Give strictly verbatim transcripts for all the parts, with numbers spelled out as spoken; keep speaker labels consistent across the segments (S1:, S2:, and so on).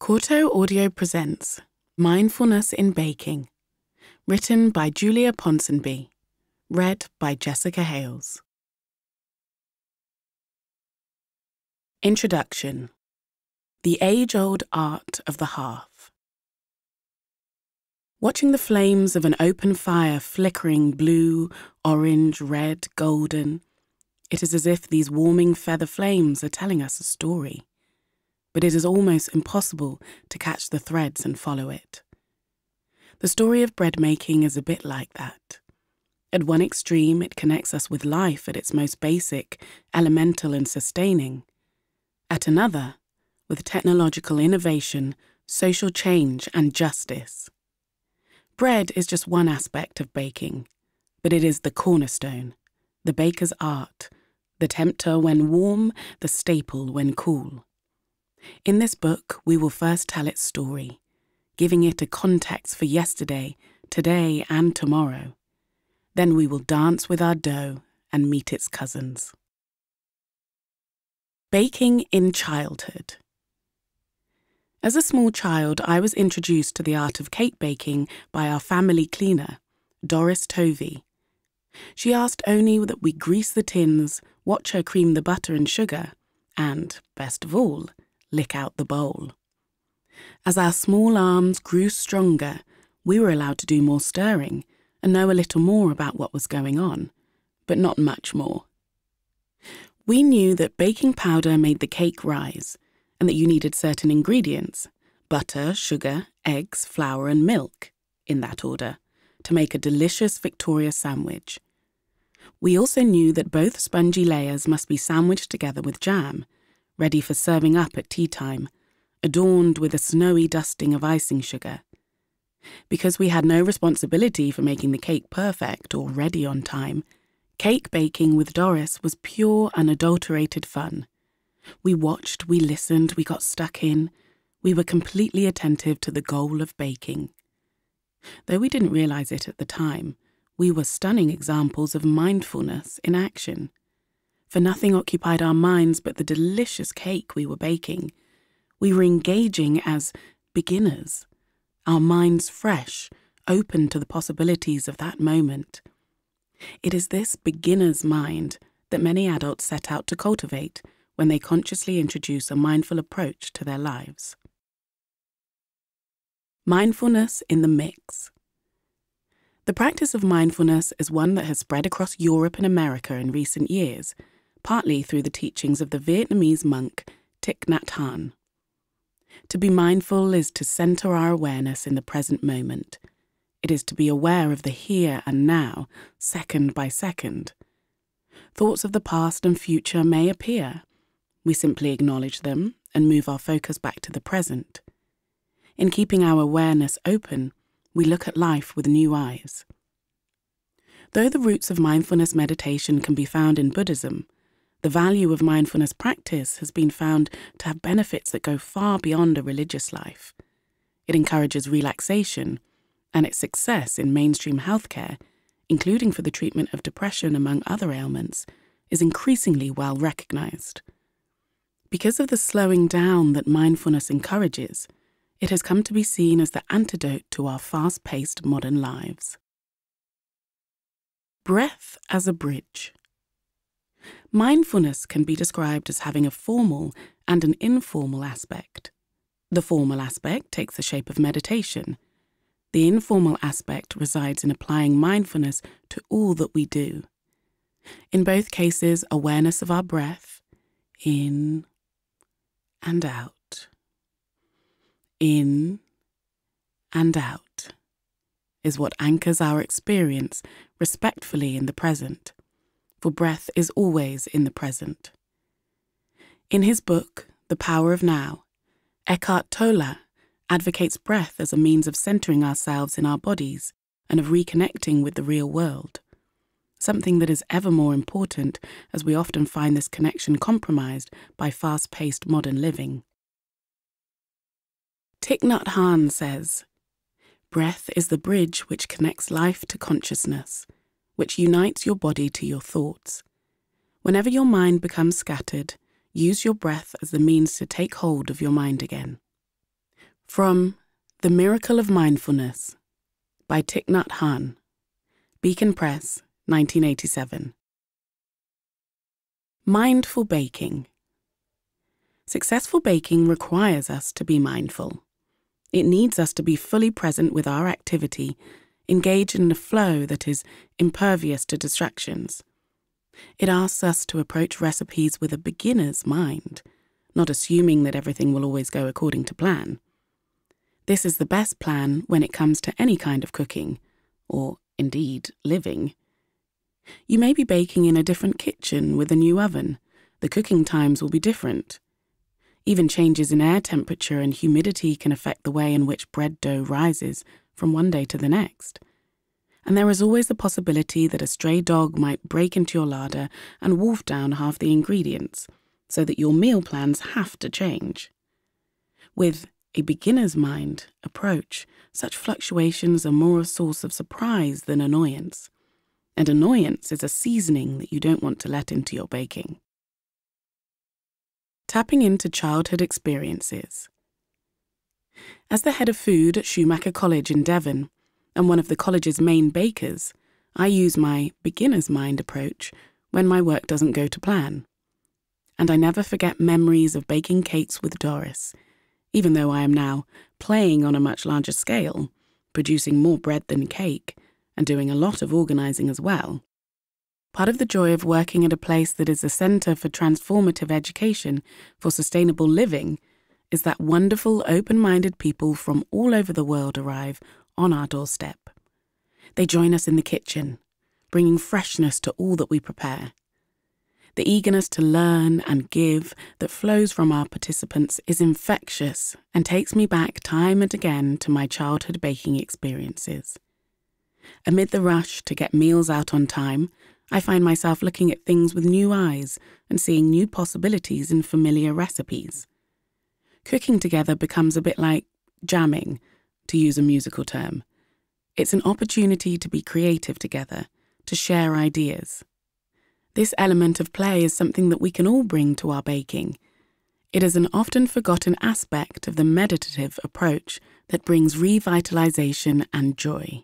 S1: Quarto Audio presents Mindfulness in Baking, written by Julia Ponsonby, read by Jessica Hayles. Introduction: The age-old art of the hearth. Watching the flames of an open fire flickering blue, orange, red, golden, it is as if these warming feather flames are telling us a story. But it is almost impossible to catch the threads and follow it. The story of bread making is a bit like that. At one extreme, it connects us with life at its most basic, elemental and sustaining. At another, with technological innovation, social change and justice. Bread is just one aspect of baking, but it is the cornerstone, the baker's art, the tempter when warm, the staple when cool. In this book, we will first tell its story, giving it a context for yesterday, today, and tomorrow. Then we will dance with our dough and meet its cousins. Baking in childhood. As a small child, I was introduced to the art of cake baking by our family cleaner, Doris Tovey. She asked only that we grease the tins, watch her cream the butter and sugar, and, best of all, lick out the bowl. As our small arms grew stronger, we were allowed to do more stirring and know a little more about what was going on, but not much more. We knew that baking powder made the cake rise, and that you needed certain ingredients, butter, sugar, eggs, flour and milk, in that order, to make a delicious Victoria sandwich. We also knew that both spongy layers must be sandwiched together with jam, ready for serving up at tea time, adorned with a snowy dusting of icing sugar. Because we had no responsibility for making the cake perfect or ready on time, cake baking with Doris was pure, unadulterated fun. We watched, we listened, we got stuck in. We were completely attentive to the goal of baking. Though we didn't realize it at the time, we were stunning examples of mindfulness in action. For nothing occupied our minds but the delicious cake we were baking. We were engaging as beginners, our minds fresh, open to the possibilities of that moment. It is this beginner's mind that many adults set out to cultivate when they consciously introduce a mindful approach to their lives. Mindfulness in the mix. The practice of mindfulness is one that has spread across Europe and America in recent years, partly through the teachings of the Vietnamese monk Thich Nhat Hanh. To be mindful is to center our awareness in the present moment. It is to be aware of the here and now, second by second. Thoughts of the past and future may appear. We simply acknowledge them and move our focus back to the present. In keeping our awareness open, we look at life with new eyes. Though the roots of mindfulness meditation can be found in Buddhism, the value of mindfulness practice has been found to have benefits that go far beyond a religious life. It encourages relaxation, and its success in mainstream healthcare, including for the treatment of depression among other ailments, is increasingly well recognized. Because of the slowing down that mindfulness encourages, it has come to be seen as the antidote to our fast-paced modern lives. Breath as a bridge. Mindfulness can be described as having a formal and an informal aspect. The formal aspect takes the shape of meditation. The informal aspect resides in applying mindfulness to all that we do. In both cases, awareness of our breath, in and out, in and out, is what anchors our experience respectfully in the present. For breath is always in the present. In his book, The Power of Now, Eckhart Tolle advocates breath as a means of centering ourselves in our bodies and of reconnecting with the real world, something that is ever more important as we often find this connection compromised by fast-paced modern living. Thich Nhat Hanh says, "Breath is the bridge which connects life to consciousness, which unites your body to your thoughts. Whenever your mind becomes scattered, use your breath as the means to take hold of your mind again." From The Miracle of Mindfulness by Thich Nhat Hanh, Beacon Press, nineteen eighty-seven. Mindful baking. Successful baking requires us to be mindful. It needs us to be fully present with our activity, engaged in a flow that is impervious to distractions. It asks us to approach recipes with a beginner's mind, not assuming that everything will always go according to plan. This is the best plan when it comes to any kind of cooking, or indeed living. You may be baking in a different kitchen with a new oven. The cooking times will be different. Even changes in air temperature and humidity can affect the way in which bread dough rises from one day to the next. And there is always the possibility that a stray dog might break into your larder and wolf down half the ingredients, so that your meal plans have to change. With a beginner's mind approach, such fluctuations are more a source of surprise than annoyance, and annoyance is a seasoning that you don't want to let into your baking. Tapping into childhood experiences. As the head of food at Schumacher College in Devon, and one of the college's main bakers, I use my beginner's mind approach when my work doesn't go to plan. And I never forget memories of baking cakes with Doris, even though I am now playing on a much larger scale, producing more bread than cake, and doing a lot of organising as well. Part of the joy of working at a place that is a centre for transformative education for sustainable living is that wonderful, open-minded people from all over the world arrive on our doorstep. They join us in the kitchen, bringing freshness to all that we prepare. The eagerness to learn and give that flows from our participants is infectious and takes me back time and again to my childhood baking experiences. Amid the rush to get meals out on time, I find myself looking at things with new eyes and seeing new possibilities in familiar recipes. Cooking together becomes a bit like jamming, to use a musical term. It's an opportunity to be creative together, to share ideas. This element of play is something that we can all bring to our baking. It is an often forgotten aspect of the meditative approach that brings revitalization and joy.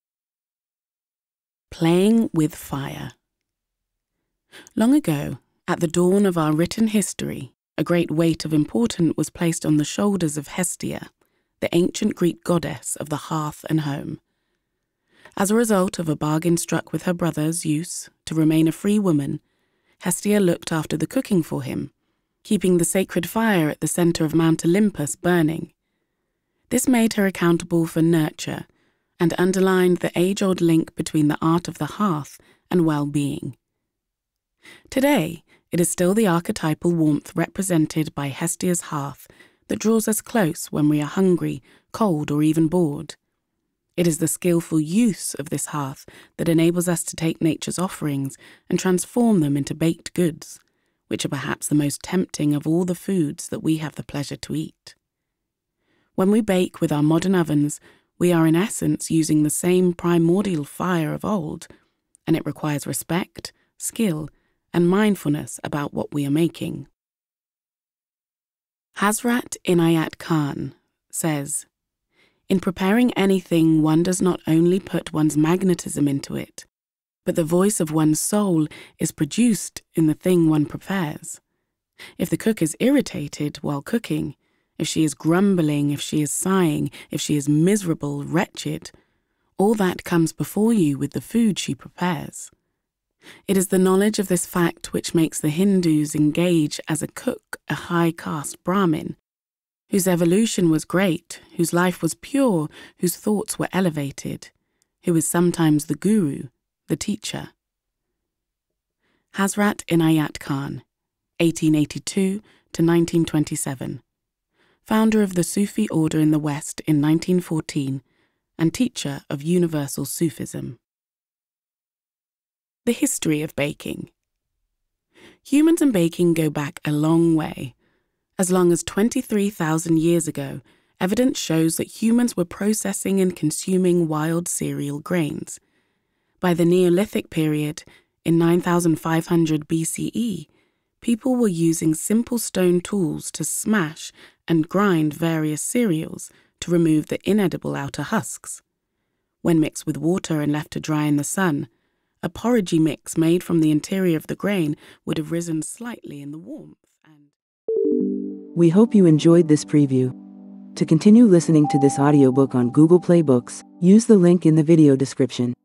S1: Playing with fire. Long ago, at the dawn of our written history, a great weight of importance was placed on the shoulders of Hestia, the ancient Greek goddess of the hearth and home. As a result of a bargain struck with her brother Zeus to remain a free woman, Hestia looked after the cooking for him, keeping the sacred fire at the centre of Mount Olympus burning. This made her accountable for nurture and underlined the age-old link between the art of the hearth and well-being. Today, it is still the archetypal warmth represented by Hestia's hearth that draws us close when we are hungry, cold, or even bored. It is the skillful use of this hearth that enables us to take nature's offerings and transform them into baked goods, which are perhaps the most tempting of all the foods that we have the pleasure to eat. When we bake with our modern ovens, we are in essence using the same primordial fire of old, and it requires respect, skill, and mindfulness about what we are making. Hazrat Inayat Khan says, "In preparing anything, one does not only put one's magnetism into it, but the voice of one's soul is produced in the thing one prepares. If the cook is irritated while cooking, if she is grumbling, if she is sighing, if she is miserable, wretched, all that comes before you with the food she prepares. It is the knowledge of this fact which makes the Hindus engage as a cook a high-caste Brahmin, whose evolution was great, whose life was pure, whose thoughts were elevated, who is sometimes the guru, the teacher." Hazrat Inayat Khan, eighteen eighty-two to nineteen twenty-seven, founder of the Sufi order in the West in nineteen fourteen, and teacher of universal Sufism. The history of baking. Humans and baking go back a long way. As long as twenty-three thousand years ago, evidence shows that humans were processing and consuming wild cereal grains. By the Neolithic period, in nine thousand five hundred B C E, people were using simple stone tools to smash and grind various cereals to remove the inedible outer husks. When mixed with water and left to dry in the sun, a porridgey mix made from the interior of the grain would have risen slightly in the warmth. And
S2: We hope you enjoyed this preview. To continue listening to this audiobook on Google Play Books, use the link in the video description.